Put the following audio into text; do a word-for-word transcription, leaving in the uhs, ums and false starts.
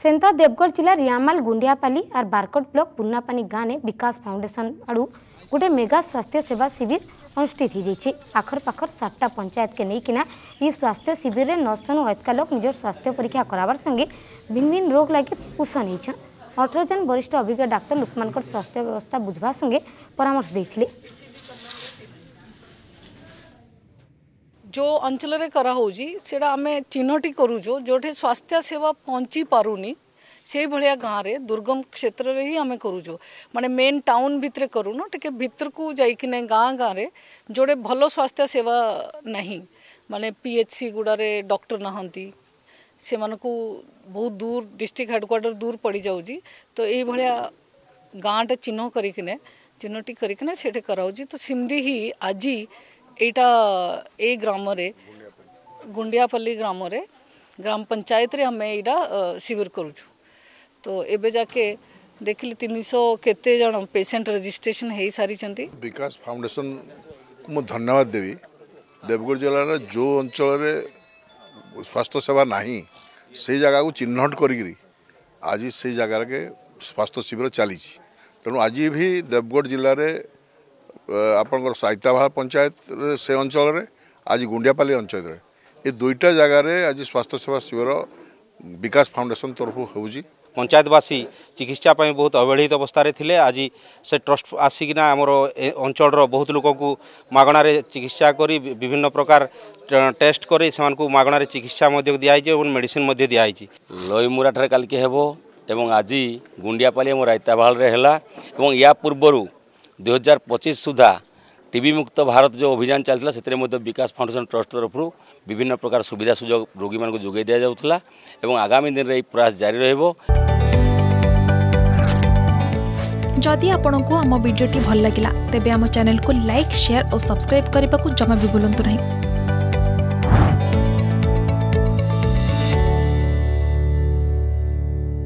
Santa Deogarh जिला रियामाल गुंडियापाली और Barkot block पुन्नापानी गाँव में विकास फाउंडेशन आड़ू गोटे मेगा स्वास्थ्य सेवा शिविर अनुष्ठित हो जाइए। आखर पाखर सातटा पंचायत के नहींकिना यह स्वास्थ्य शिविर में नौसन अतका लोक निजर स्वास्थ्य परीक्षा करार संगे भिन्न भिन्न रोग लगे पोषण होती अठर जन वरिष्ठ अभिज्ञ डाक्तर लोक स्वास्थ्य व्यवस्था बुझा संगे परामर्श देते। जो अंचल रे करा होजी सेडा आमे चिन्हटी करूजो जोठे स्वास्थ्य सेवा पहुँची पारुनी से भलिया गाँव रे दुर्गम क्षेत्र रे ही आमे करूजो माने मेन टाउन भितरे करूनो टिके भितर को जाइकिने गाँ गाँव रे जोड़े भलो स्वास्थ्य सेवा नहीं माने पीएचसी गुड़ा रे डॉक्टर नहंती से मानकू बहुत दूर डिस्ट्रिक्ट हेडक्वार्टर दूर पड़ जाऊजी तो ये भलिया गाँव टे चिन्ह करिकिने चिन्हटी करिकिने सेठे कराउजी तो सिमदी ही आजी एटा ए ग्राम रे गुंडियापल्ली ग्राम रे ग्राम पंचायत रे हमें एटा शिविर करूछु तो एबे जाके देखली तीन सौ केते जन पेशेंट रजिस्ट्रेशन हे सारी चंती। विकास फाउंडेशन को मु धन्यवाद देवी। देवगढ़ जिला रे जो अंचल रे स्वास्थ्य सेवा नहीं से जगह को चिन्हट करी आज से जगह के स्वास्थ्य शिविर चली तेणु आज भी देवगढ़ जिले में आपंकर साइताभाल पंचायत से अंचल रे आज गुंडियापाली अंचल रे ये दुईटा जगह रे आज स्वास्थ्य सेवा शिविर विकास फाउंडेशन तरफ होउजी। पंचायतवासी चिकित्सा बहुत अवहेलित अवस्था थे आज से ट्रस्ट आसिकिना आमर अंचल बहुत लोक को मागणार चिकित्सा करी विभिन्न प्रकार टेस्ट कर मागणार चिकित्सा दिखाई मेडिसिन दिखाई लई मुराठारे काल के हेबो एवं आज गुंडियापाली और रायताभाल रे हैला एवं या पूर्व दुई हजार पच्चीस सुधा टीबी मुक्त भारत जो अभियान चलता से विकास फाउंडेशन ट्रस्ट तरफ विभिन्न प्रकार सुविधा सुजोग रोगी मान जोगे दि जाउथला एवं आगामी दिन रे प्रयास जारी रहइबो। जदि आपंक आम भिडी भल लगा तेब आम चैनल को लाइक शेयर और सब्सक्राइब करने को जमा भी भूलु नहीं।